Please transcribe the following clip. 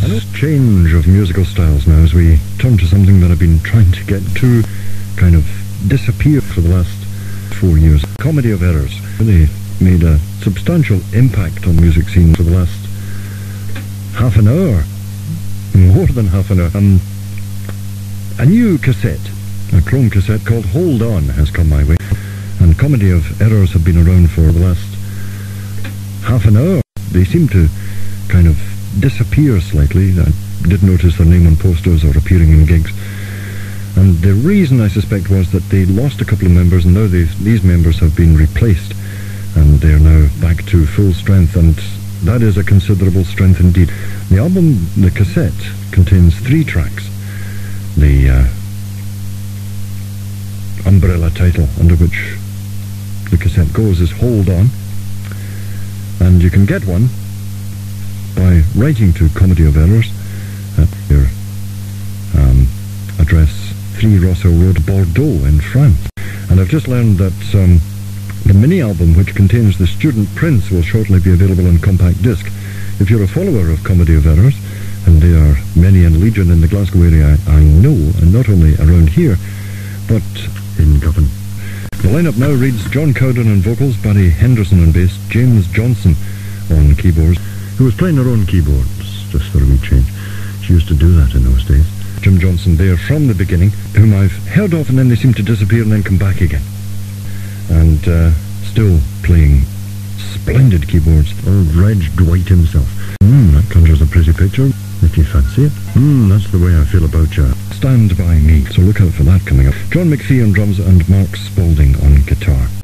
Change of musical styles now as we turn to something that I've been trying to get to kind of disappear for the last 4 years. Comedy of Errors. They made a substantial impact on the music scene for the last half an hour. More than half an hour. A new cassette, a chrome cassette called Hold On, has come my way. And Comedy of Errors have been around for the last half an hour. They seem to kind of disappear slightly. I did notice their name on posters or appearing in gigs. And the reason, I suspect, was that they lost a couple of members, and now these members have been replaced. And they're now back to full strength, and that is a considerable strength indeed. The album, the cassette, contains 3 tracks. The umbrella title under which the cassette goes is Hold On. And you can get one by writing to Comedy of Errors at your address 3 Rossel Road, Bordeaux in France. And I've just learned that the mini-album which contains the Student Prince will shortly be available on compact disc. If you're a follower of Comedy of Errors, and they are many and legion in the Glasgow area, I know, and not only around here, but in Govan. The lineup now reads John Cowden on vocals, Barry Henderson on bass, James Johnson on keyboards, who was playing her own keyboards, just for a wee change. She used to do that in those days. Jim Johnson there from the beginning, whom I've heard of and then they seem to disappear and then come back again. And still playing splendid keyboards. Old Reg Dwight himself. That conjures a pretty picture, if you fancy it. That's the way I feel about you. Stand By Me. So look out for that coming up. John McPhee on drums and Mark Spalding on guitar.